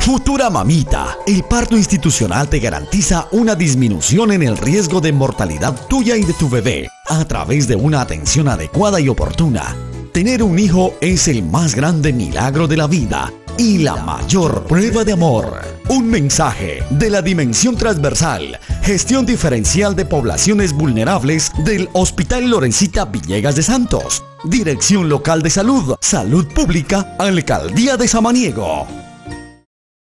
Futura mamita, el parto institucional te garantiza una disminución en el riesgo de mortalidad tuya y de tu bebé a través de una atención adecuada y oportuna. Tener un hijo es el más grande milagro de la vida y la mayor prueba de amor. Un mensaje de la Dimensión Transversal, Gestión Diferencial de Poblaciones Vulnerables del Hospital Lorencita Villegas de Santos. Dirección Local de Salud, Salud Pública, Alcaldía de Samaniego.